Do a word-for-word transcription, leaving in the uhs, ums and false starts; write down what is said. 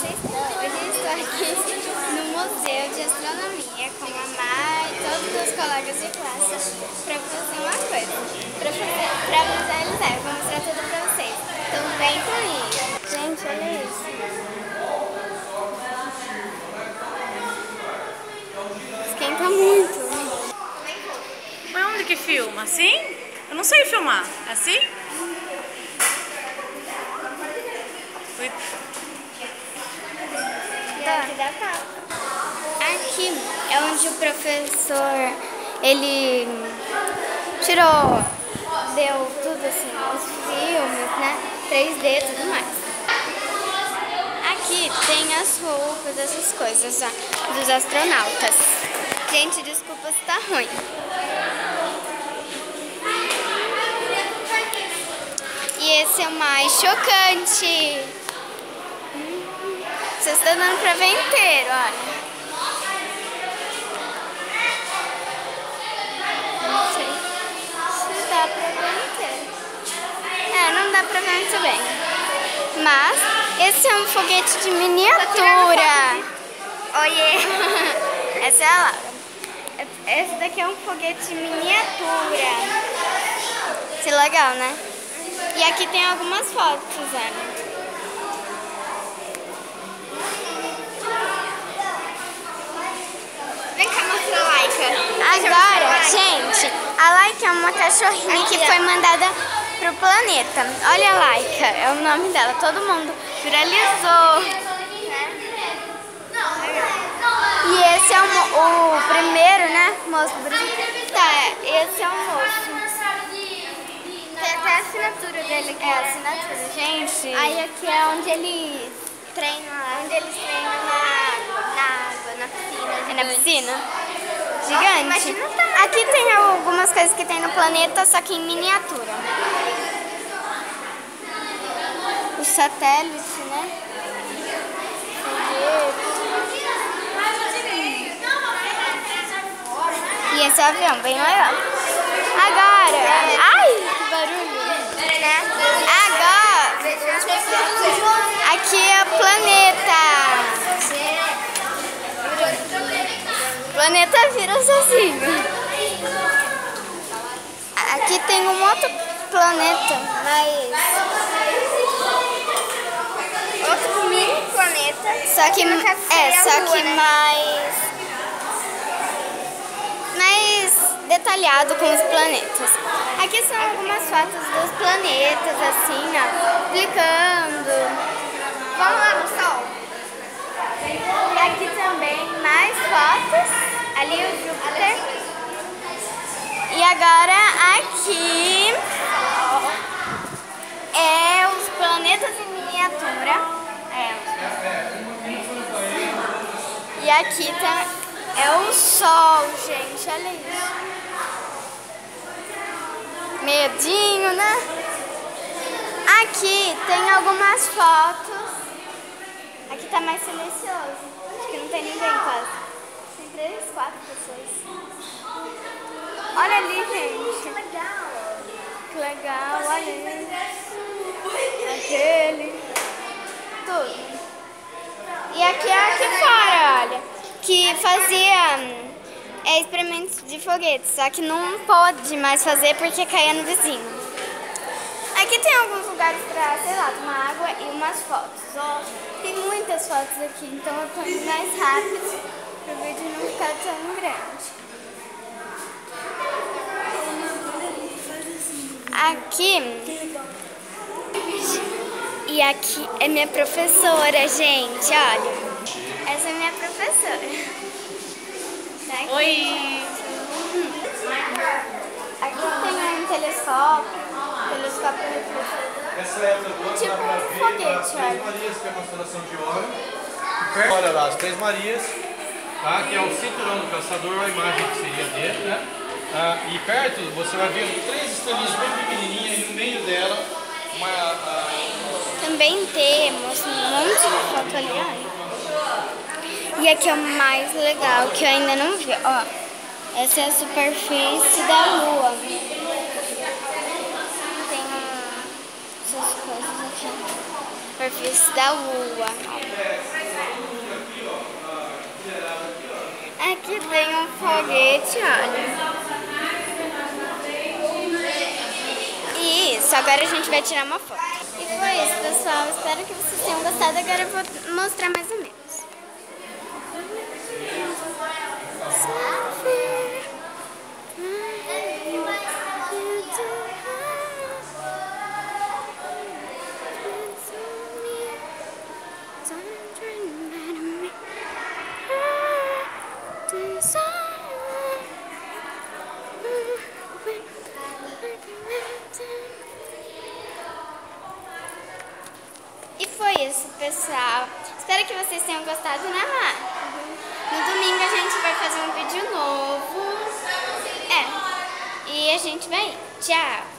vocês estão? Hoje eu estou aqui no Museu de Astronomia com a Mar e todos os colegas de classe para fazer uma coisa. Para fazer, para visualizar, eu vou mostrar tudo para vocês. Então vem comigo. Gente, olha isso. Esquenta muito. Mas onde que filma? Assim? Eu não sei filmar. Assim? Aqui é onde o professor, ele tirou, deu tudo assim, os filmes, né, três D e tudo mais. Aqui tem as roupas, essas coisas, ó, dos astronautas. Gente, desculpa se tá ruim. E esse é o mais chocante. Vocês estão dando pra ver inteiro, olha. Não sei se dá pra ver inteiro. É, não dá pra ver muito bem. Mas esse é um foguete de miniatura. Oiê! Essa é a Laura. Esse daqui é um foguete de miniatura. Isso é legal, né? E aqui tem algumas fotos, olha. Vem cá, mostra a Laika. Agora, gente, a Laika é uma cachorrinha que foi mandada pro planeta. Olha a Laika, é o nome dela. Todo mundo viralizou. E esse é o, o primeiro, né, moço brasileiro. Tá, esse é o moço. Tem até a assinatura dele aqui. É a assinatura, gente. Aí aqui é onde eles treinam, onde eles treinam na água, na água, na piscina. É na piscina? Gigante. Nossa, aqui tem algumas coisas que tem no planeta, só que em miniatura. O satélite, né? E esse avião, bem maior. Agora, ai, que barulho, né? Agora, aqui é o planeta. O planeta vira sozinho. Aqui tem um outro planeta, mas outro mini planeta. Só que é, só que mais mais detalhado com os planetas. Aqui são algumas fotos dos planetas, assim, ó, explicando. Vamos lá no Sol. Aqui também mais fotos. Ali o Júpiter. E agora aqui é os planetas em miniatura. É. E aqui tá, é o Sol, gente. Olha isso. Medinho, né? Aqui tem algumas fotos. Aqui tá mais silencioso. Acho que não tem ninguém quase. Tem três, quatro pessoas. Olha ali, gente. Que legal. Que legal, olha ali. Aquele. Tudo. E aqui é aqui fora, olha. Que fazia é, experimentos de foguetes. Só que não pode mais fazer porque caía no vizinho. Aqui tem alguns lugares pra, sei lá, tomar água e umas fotos. Ó, tem muitas fotos aqui, então eu tô indo mais rápido para o vídeo não ficar tão grande. Aqui e aqui é minha professora, gente, olha. Essa é minha professora. Tá aqui. Oi! Aqui tem um telescópio. Telescópio refletor. Essa época do ano Tipo dá pra um ver foguete, as Três olha. Marias, que é a constelação de Órion. Olha lá, as Três Marias, tá? Que é o cinturão do caçador, a imagem que seria dele, né? Ah, e perto você vai ver três estrelinhas bem pequenininhas e no meio dela uma... Ah, também temos um monte de foto ali, olha. E aqui é o mais legal, que eu ainda não vi, ó. Essa é a superfície da Lua. Tem essas coisas aqui. superfície da Lua. Aqui tem um foguete, olha. Isso, agora a gente vai tirar uma foto. E foi isso, pessoal. Espero que vocês tenham gostado. Agora eu vou mostrar mais ou menos. E foi isso, pessoal. Espero que vocês tenham gostado, né, Má? Uhum. No domingo a gente vai fazer um vídeo novo. É. E a gente vai. Tchau.